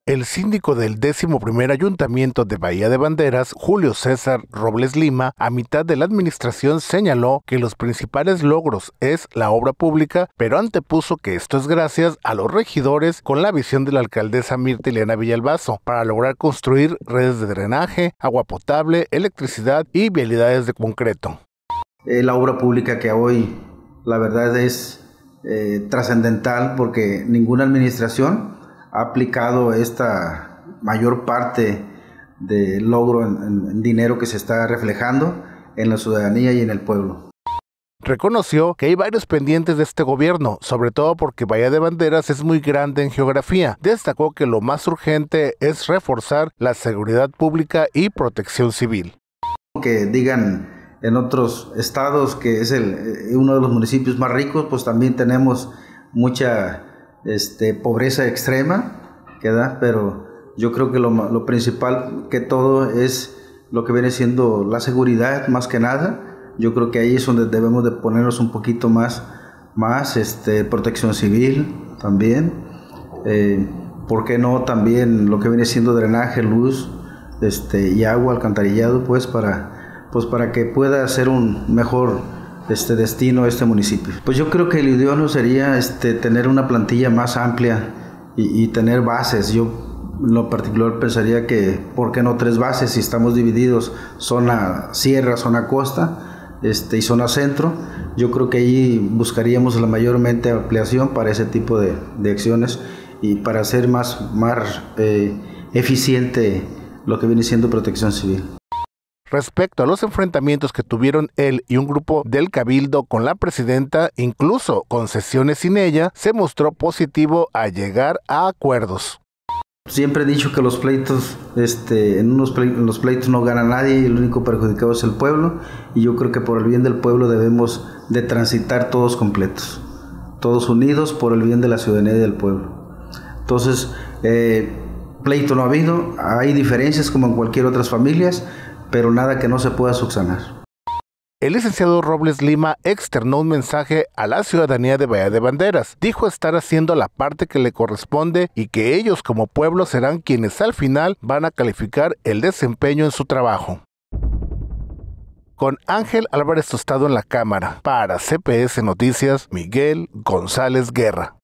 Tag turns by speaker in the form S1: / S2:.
S1: El síndico del 11º Ayuntamiento de Bahía de Banderas, Julio César Robles Lima, a mitad de la administración señaló que los principales logros es la obra pública, pero antepuso que esto es gracias a los regidores con la visión de la alcaldesa Mirta Ileana Villalbazo para lograr construir redes de drenaje, agua potable, electricidad y vialidades de concreto.
S2: La obra pública que hoy la verdad es trascendental porque ninguna administración ha aplicado esta mayor parte de logro en dinero que se está reflejando en la ciudadanía y en el pueblo.
S1: Reconoció que hay varios pendientes de este gobierno, sobre todo porque Bahía de Banderas es muy grande en geografía. Destacó que lo más urgente es reforzar la seguridad pública y protección civil.
S2: Que digan en otros estados que es uno de los municipios más ricos, pues también tenemos mucha pobreza extrema, pero yo creo que lo principal que todo es lo que viene siendo la seguridad más que nada. Yo creo que ahí es donde debemos de ponernos un poquito más protección civil también, ¿por qué no también lo que viene siendo drenaje, luz y agua, alcantarillado, pues para que pueda ser un mejor destino este municipio? Pues yo creo que el idóneo sería tener una plantilla más amplia y tener bases. Yo en lo particular pensaría que ¿por qué no 3 bases si estamos divididos zona sierra, zona costa y zona centro? Yo creo que allí buscaríamos la mayormente ampliación para ese tipo de acciones y para hacer más eficiente lo que viene siendo protección civil.
S1: Respecto a los enfrentamientos que tuvieron él y un grupo del Cabildo con la presidenta, incluso con sesiones sin ella, se mostró positivo a llegar a acuerdos.
S2: Siempre he dicho que los pleitos, en los pleitos no gana nadie y el único perjudicado es el pueblo, y yo creo que por el bien del pueblo debemos de transitar todos completos, todos unidos por el bien de la ciudadanía y del pueblo. Entonces, pleito no ha habido, hay diferencias como en cualquier otras familias, pero nada que no se pueda subsanar.
S1: El licenciado Robles Lima externó un mensaje a la ciudadanía de Bahía de Banderas. Dijo estar haciendo la parte que le corresponde y que ellos como pueblo serán quienes al final van a calificar el desempeño en su trabajo. Con Ángel Álvarez Tostado en la cámara, para CPS Noticias, Miguel González Guerra.